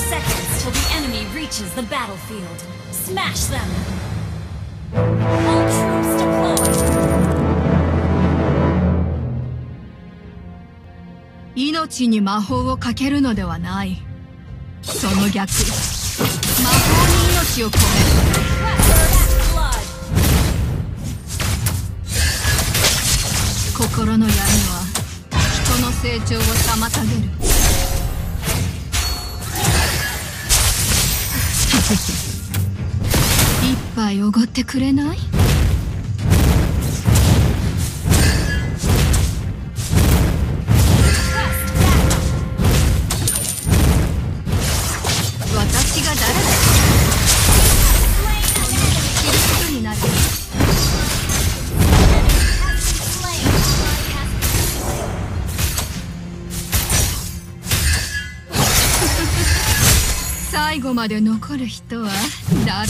seconds till the enemy reaches the battlefield. Smash them! All troops deployed! 命に魔法をかけるのではない。その逆、魔法に命を込める。心の闇は人の成長を妨げる。一杯おごってくれない？私が誰だ？知ることになる。最後まで残る人は誰です？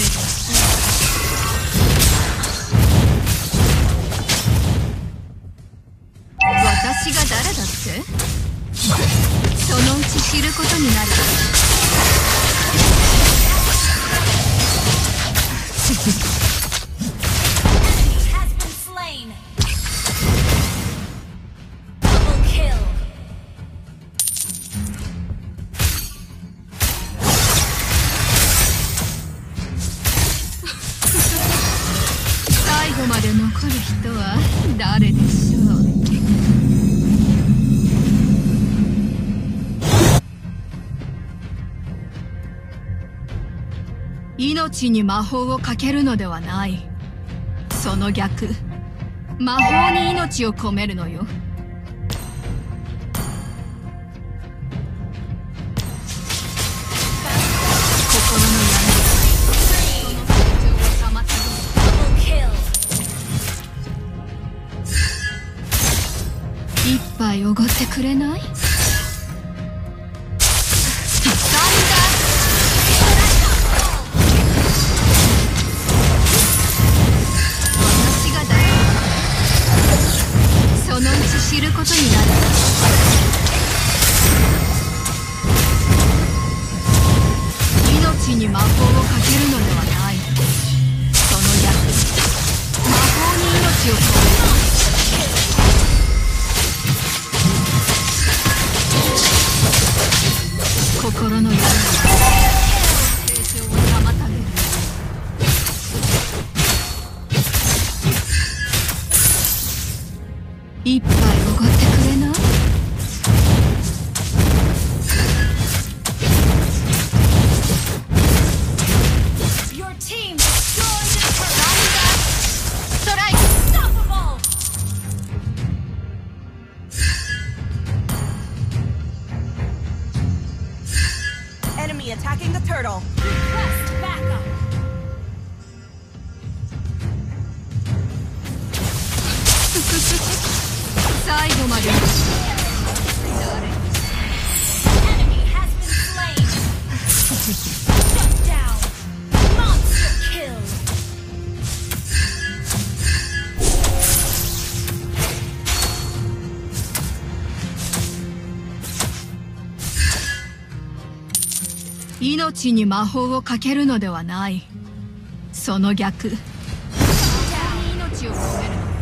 私が誰だって？そのうち知ることになる。最後まで残る人は誰でしょう？命に魔法をかけるのではない。その逆、魔法に命を込めるのよ。心の闇、人の成長を妨げる。一杯おごってくれない？そのうち知ることになる。命に魔法をかけるのではない。その逆、魔法に命を込める。心の闇は成長を妨げる。一杯おごってくれない？ストライク！ Enemy attacking the turtle. Request backup! 最後まで。 Enemy has been slain! Shut down! Monster kill! 命に魔法をかけるのではない。その逆、魔法に命を込めるのよ。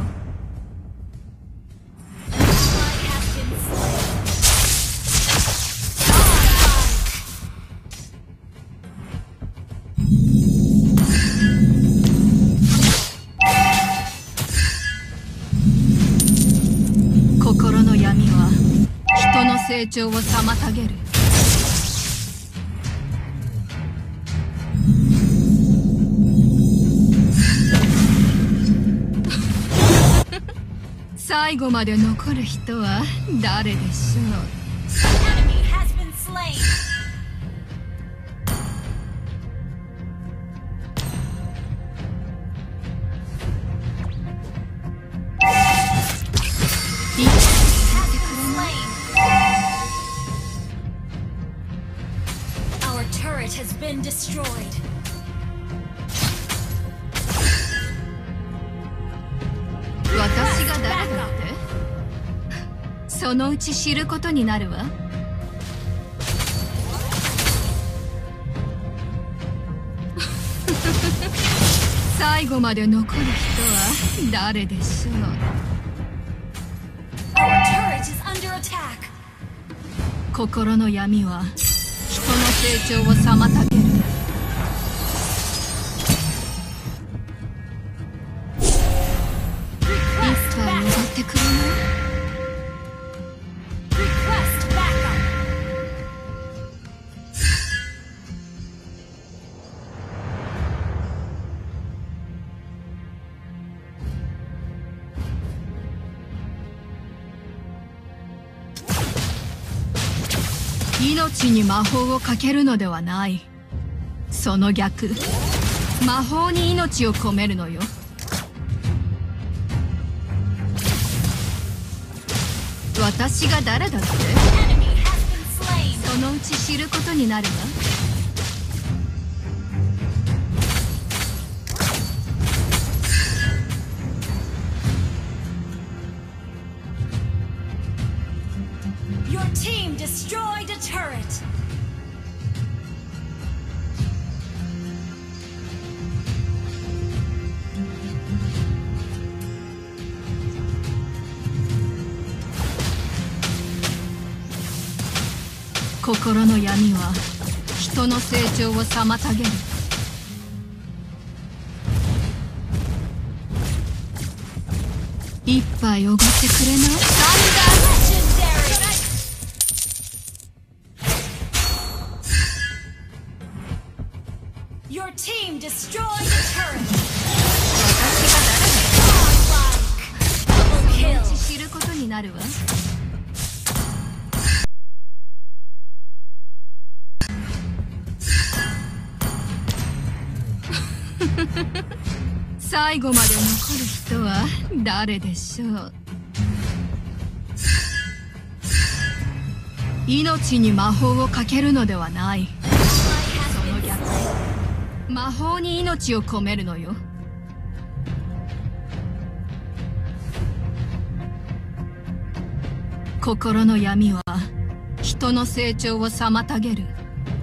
心の闇は人の成長を妨げる。最後まで残る人は誰でしょう？ Enemy has been slain! 私が誰だって？そのうち知ることになるわ。 最後まで残る人は誰でしょう。 Our turret is under attack. 心の闇は人の成長を妨げる。一杯踊ってくれない？ Request backup. 命に魔法をかけるのではない。その逆、魔法に命を込めるのよ。私が誰だって？ Enemy has been slain. そのうち知ることになるわ。 Your team destroyed a turret. 心の闇は人の成長を妨げる。一杯おごってくれない？ Legendary. Your team destroyed a turret. 私が誰だ？ Double そのう kill. ち知ることになるわ。最後まで残る人は誰でしょう。命に魔法をかけるのではない。その逆、魔法に命を込めるのよ。心の闇は人の成長を妨げる。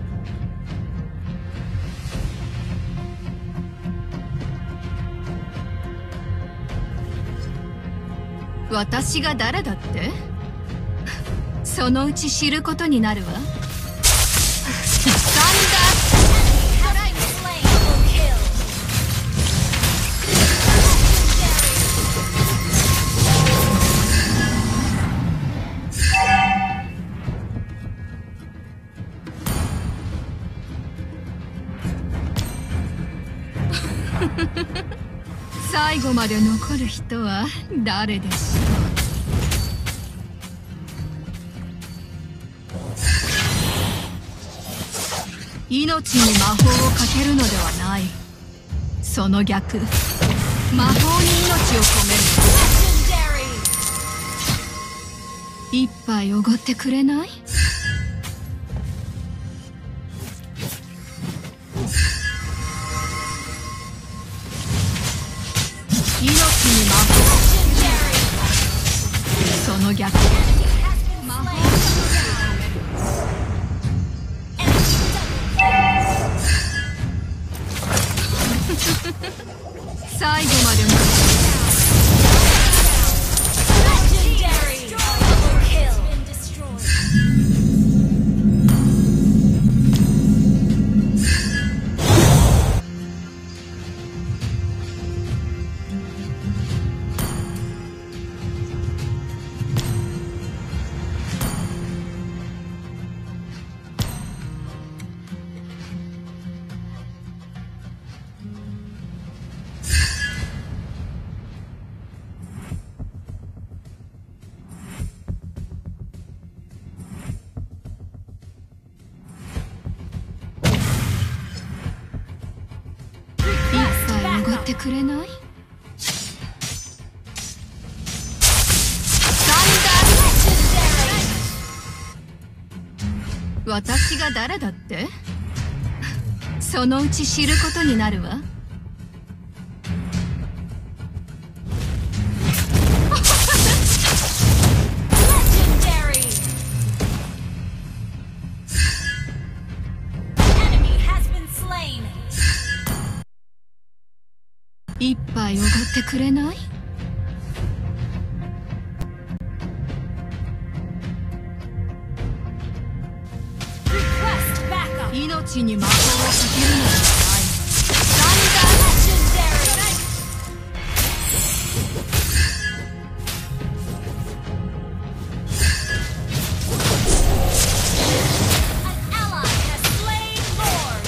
私が誰だって？そのうち知ることになるわ。最後まで残る人は誰でしょう。命に魔法をかけるのではない。その逆、魔法に命を込める。一杯おごってくれない？命に魔法、その逆、魔法に命を込める。最後まで残る。おごってくれない？私が誰だって？そのうち知ることになるわ。 一杯おごってくれない？ Request backup. 命に魔法をかけるのではない。 Legendary. An ally has slain Lord.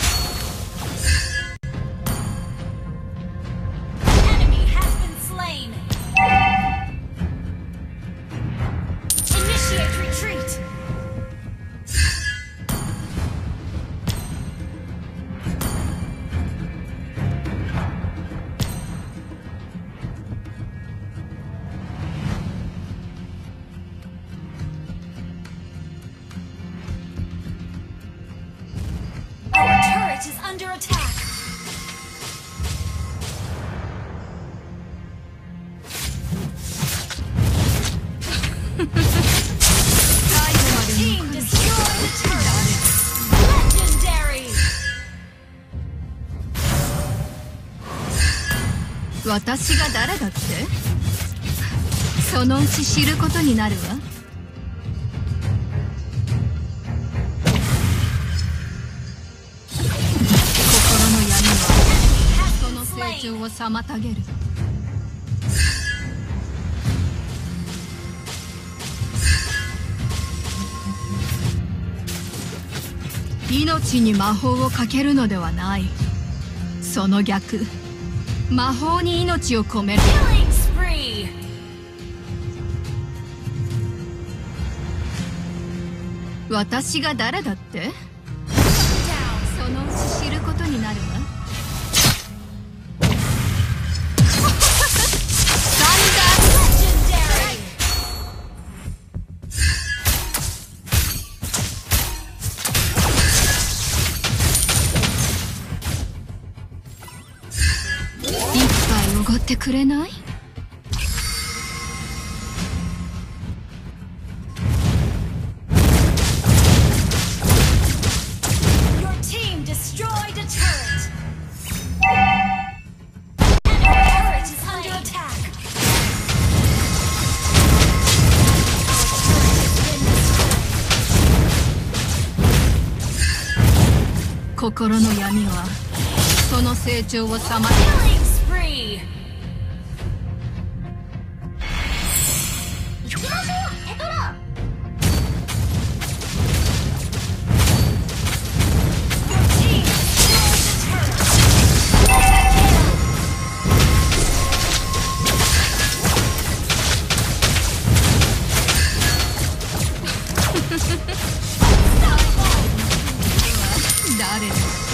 Enemy has been slain. Initiate retreat. Our turret is under attack. Team destroy the turret. Legendary. 私が誰だって？そのうち知ることになるわ。心の闇はその成長を妨げる。命に魔法をかけるのではない。その逆、魔法に命を込める。 Killing spree. 私が誰だって？ Down. そのうち知ることになるわ。 Legendary. 一杯おごってくれない？ Your team destroyed a turret. Enemy turret is under attack. Our turret has been destroyed. 心の闇はその成長を妨げる。 Killing spree. Your team destroyed the turret. Mega kill. 誰だ？